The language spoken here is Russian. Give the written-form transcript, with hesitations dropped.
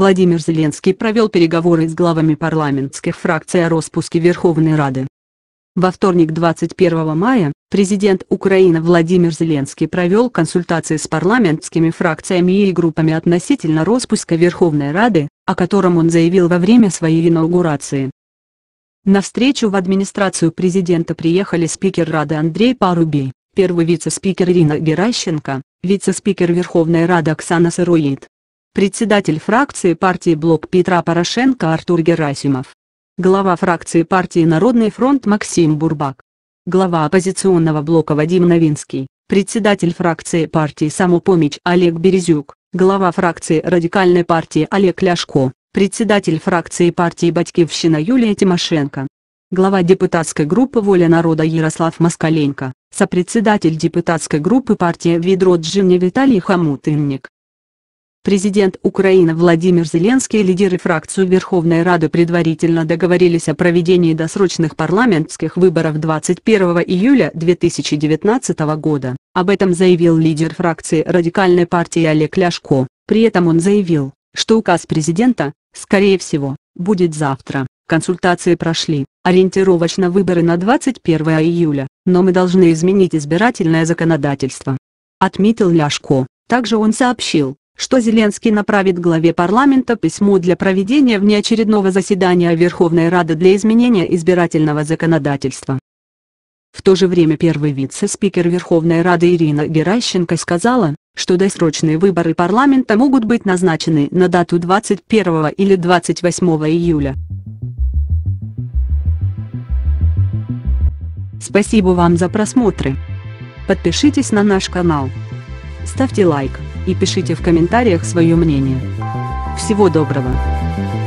Владимир Зеленский провел переговоры с главами парламентских фракций о распуске Верховной Рады. Во вторник 21 мая, президент Украины Владимир Зеленский провел консультации с парламентскими фракциями и группами относительно распуска Верховной Рады, о котором он заявил во время своей инаугурации. На встречу в администрацию президента приехали спикер Рады Андрей Парубий, первый вице-спикер Ирина Геращенко, вице-спикер Верховной Рады Оксана Сыроид, председатель фракции партии Блок Петра Порошенко Артур Герасимов, глава фракции партии Народный фронт Максим Бурбак, глава оппозиционного блока Вадим Новинский, председатель фракции партии Самопомощь Олег Березюк, глава фракции Радикальной партии Олег Ляшко, председатель фракции партии Батькивщина Юлия Тимошенко, глава депутатской группы «Воля народа» Ярослав Москаленко, сопредседатель депутатской группы партии «Відродження» Виталий Хомутинник. Президент Украины Владимир Зеленский и лидеры фракции Верховной Рады предварительно договорились о проведении досрочных парламентских выборов 21 июля 2019 года. Об этом заявил лидер фракции Радикальной партии Олег Ляшко. При этом он заявил, что указ президента, скорее всего, будет завтра. Консультации прошли, ориентировочно выборы на 21 июля, но мы должны изменить избирательное законодательство, отметил Ляшко. Также он сообщил, что Зеленский направит главе парламента письмо для проведения внеочередного заседания Верховной Рады для изменения избирательного законодательства. В то же время первый вице-спикер Верховной Рады Ирина Геращенко сказала, что досрочные выборы парламента могут быть назначены на дату 21 или 28 июля. Спасибо вам за просмотры. Подпишитесь на наш канал, ставьте лайк и пишите в комментариях свое мнение. Всего доброго!